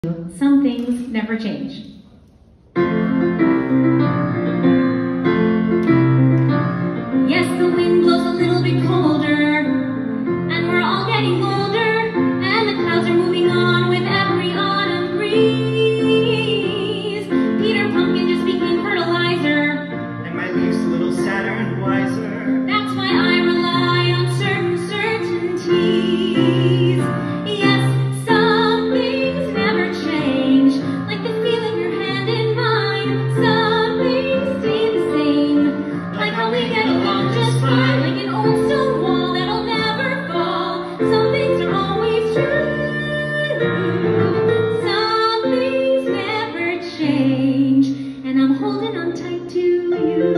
Some things never change. Yes, the wind blows a little bit colder, and we're all getting older, and the clouds are moving on with every autumn breeze. Peter Pumpkin just became fertilizer, and my leaf's a little sadder and wiser. That's why I rely on certain certainties. Yes, some things never change, like the feel of your hand in mine. Some things stay the same, like how we get along just fine, like an old stone wall that'll never fall. Some things are always true. Some things never change, and I'm holding on tight to you.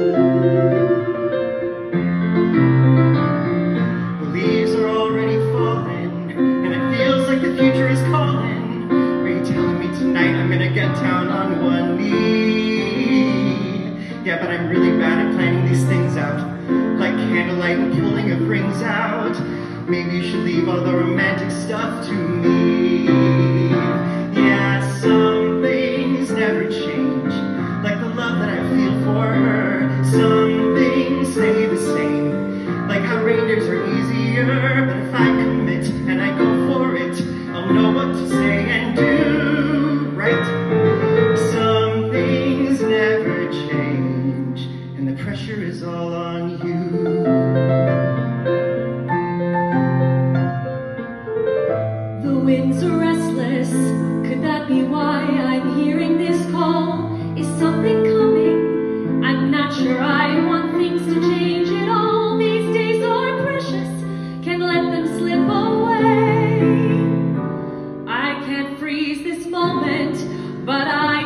The leaves are already falling, and it feels like the future is calling. Are you telling me tonight I'm gonna get down on one knee? Yeah, but I'm really bad at planning these things out, like candlelight and pulling of rings out. Maybe you should leave all the romantic stuff to me. Yeah, some things never change, like the love that I feel for her. Some things stay the same, like how reindeers are easier. But if I commit and I go for it, I'll know what to say and do, right? Some things never change, and the pressure is all on you. The winds are restless, could that be why I'm hearing this call? Is something coming? I'm not sure I want things to change at all. These days are precious, can't let them slip away. I can't freeze this moment, but I